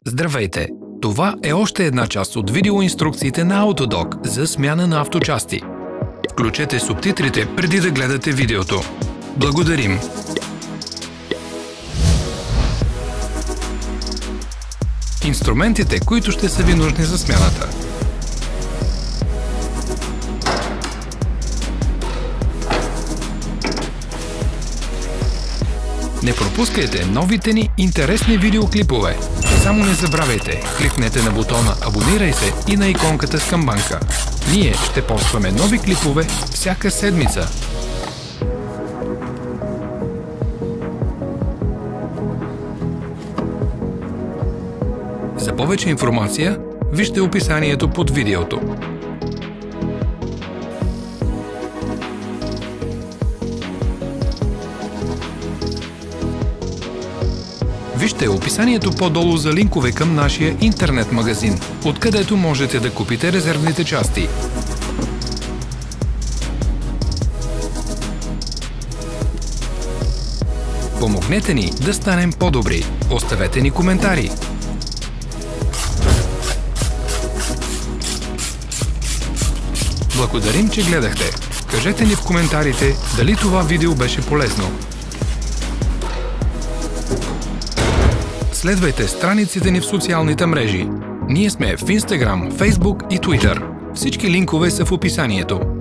Здравейте! Това е още една част от видеоинструкциите на Autodoc за смяна на авточасти. Включете субтитрите преди да гледате видеото. Благодарим! Инструментите, които ще са ви нужни за смяната. Не пропускайте новите ни интересни видеоклипове. Само не забравяйте, кликнете на бутона "Абонирай се" и на иконката с камбанка. Ние ще постваме нови клипове всяка седмица. За повече информация, вижте описанието под видеото. Вижте описанието по-долу за линкове към нашия интернет магазин, откъдето можете да купите резервните части. Помогнете ни да станем по-добри. Оставете ни коментари. Благодарим, че гледахте. Кажете ни в коментарите дали това видео беше полезно. Следвайте страниците ни в социалните мрежи. Ние сме в Instagram, Facebook и Twitter. Всички линкове са в описанието.